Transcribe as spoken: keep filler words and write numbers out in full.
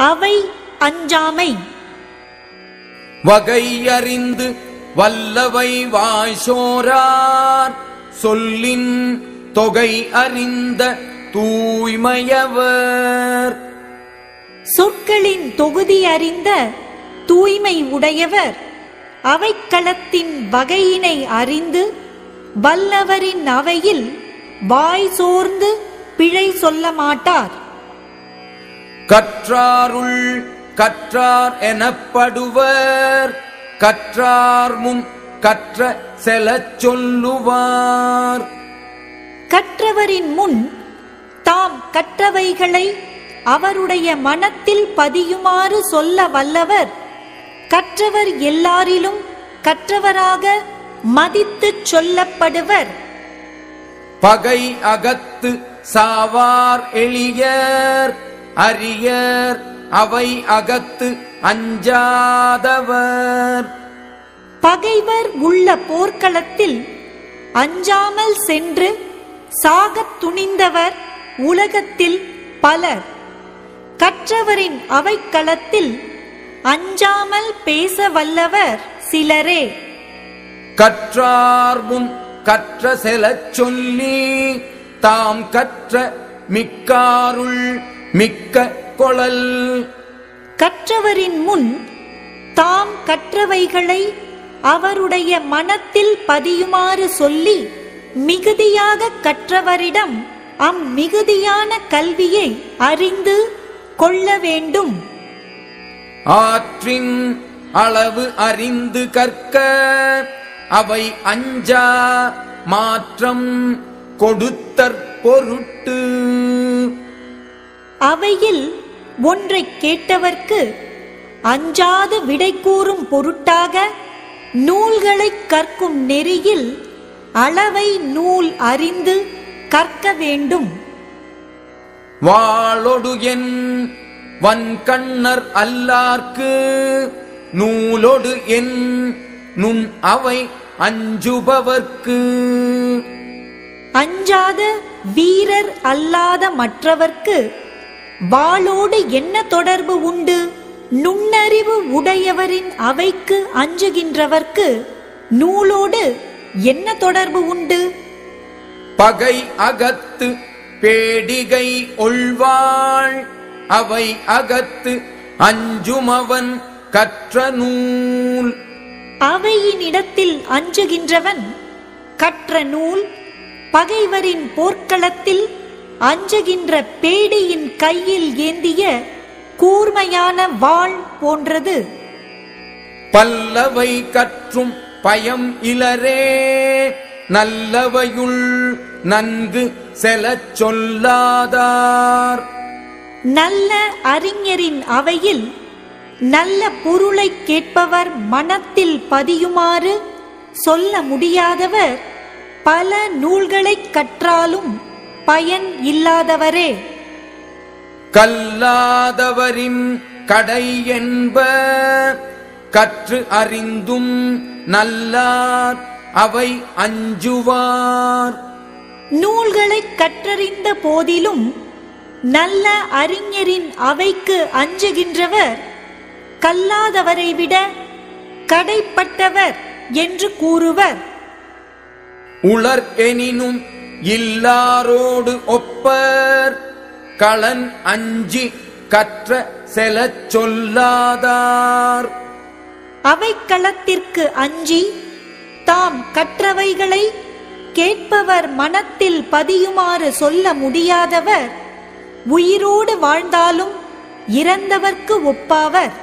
அவை அஞ்சாமை. வகை அறிந்து வல்லவை வாய்சோரார் சொல்லின் தொகை அறிந்த தூய்மையவர். சொற்களின் தொகுதி அறிந்த தூய்மை உடையவர் அவைக்களத்தின் வகையினை அறிந்து வல்லவரின் அவையில் வாய் சோர்ந்து பிழை சொல்ல மாட்டார். கற்றாருள் கற்றார் எனப்படுவர் கற்றார் முன் கற்ற செலச் சொல்லுவார். கற்றவரின் முன் தாம் கற்றவைகளை அவருடைய மனத்தில் பதியுமாறு சொல்ல வல்லவர் கற்றவர் எல்லாரிலும் கற்றவராக மதித்து சொல்லப்படுவர். பகை அகத்து சாவார் எளியர் அரியர் அவை அகத்து அஞ்சாதவர். பகைவர் உள்ள போர்க்களத்தில் அஞ்சாமல் சென்று சாகத் துணிந்தவர் உலகத்தில் பலர். கற்றவரின் அவைக்களத்தில் அஞ்சாமல் பேச வல்லவர் சிலரே. கற்றார் முன் கற்ற செலச் சொல்லி தாம் கற்ற மிக்காருள் மிக்க கொளல். கற்றவரின் முன் தாம் கற்றவைகளை அவருடைய மனத்தில் பதியுமாறு சொல்லி மிகுதியாக கற்றவரிடம் அம்மிகுதியான கல்வியை அறிந்து கொள்ள வேண்டும். ஆற்றின் அளவு அறிந்து கற்க அவை அஞ்சா மாற்றம் கொடுத்தற் பொருட்டு. அவையில் ஒன்றை கேட்டவர்க்கு அஞ்சாது விடை கூறும் பொருட்டாக நூல்களை கற்கும் நெறியில் அளவை நூல் அறிந்து கற்க வேண்டும். வாளொடு என் வன்கண்ணர் அல்லார்க்கு நூலொடு என் நுண் அவை அஞ்சுபவர்க்கு. அஞ்சாத வீரர் அல்லாத மற்றவர்க்கு வாளோடு என்ன தொடர்பு உண்டு? நுண்ணறிவு உடையவரின் அவைக்கு அஞ்சுகின்றவர்க்கு நூலோடு என்ன தொடர்பு உண்டு? பகை அகத்து பேடிகை ஒள்வாள் அவை அகத்து அஞ்சுமவன் கற்ற நூல். அவையினிடத்தில் அஞ்சுகின்றவன் கற்ற நூல் பகைவரின் போர்க்களத்தில் அஞ்சுகின்ற பேடியின் கையில் ஏந்திய கூர்மையான வாள் போன்றது. பல்லவை கற்றும் பயம் இலரே நல்லவையுள் நன்கு செலச் சொல்லாதார். நல்ல அறிஞரின் அவையில் நல்ல பொருளை கேட்பவர் மனத்தில் பதியுமாறு சொல்ல முடியாதவர் பல நூல்களை கற்றாலும் பயன் இல்லாதவரே. கல்லாதவரின் கடை என்ப கற்று அறிந்தும் நல்லார் அவை அஞ்சுவார். நூல்களை கற்றறிந்த போதிலும் நல்ல அறிஞரின் அவைக்கு அஞ்சுகின்றவர் கல்லாதவரை விட கடைப்பட்டவர் என்று கூறுவர். உளர் எனினும் இல்லாரோடு ஒப்பர் களன் அஞ்சி கற்ற செலச் சொல்லாதார். அவைக்களத்திற்கு அஞ்சி தாம் கற்றவைகளை கேட்பவர் மனத்தில் பதியுமாறு சொல்ல முடியாதவர் உயிரோடு வாழ்ந்தாலும் இறந்தவர்க்கு ஒப்பாவர்.